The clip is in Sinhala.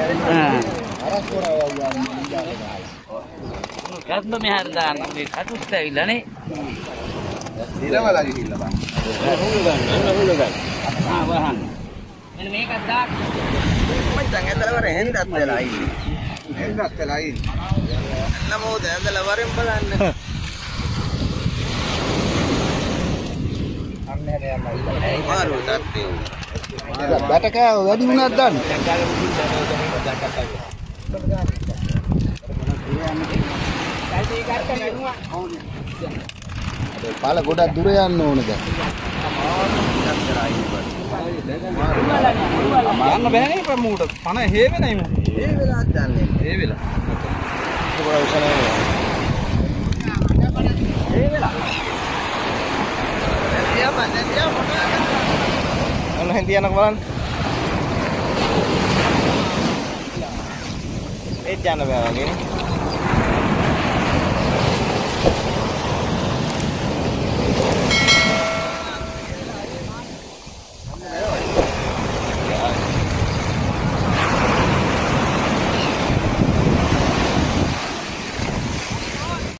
කැත්ම මෙහාට දාන්න මේ කටුත් ඇවිල්ලානේ. ඉලවලා ගිහිල්ලා බං. හුල ගන්න. වහන්න. මෙන්න මේකත් දාන්න. මචං ඇදලා වර හෙන්දත් වෙලා ඉන්නේ. හෙන්දත් වෙලා ඉන්නේ. නමෝද ඇදලා වරෙන් බලන්න. අන්න හැරයන්ලා. මාරු තත්ත්වය. බැට කෑව වැඩි වුණාද දන්නේ? පාල ගොඩක් දුර යන්න ඕන දැන්. යන්න බෑනේ ප්‍රමුට 50 හේ වෙනයි මම. ඒ වෙලාවත් දන්නේ. ඒ වෙලා. ඒ වෙලා. ඔන්න හෙන්දියනක බලන්න. ඒත් යන්න බෑ වගේ නේ.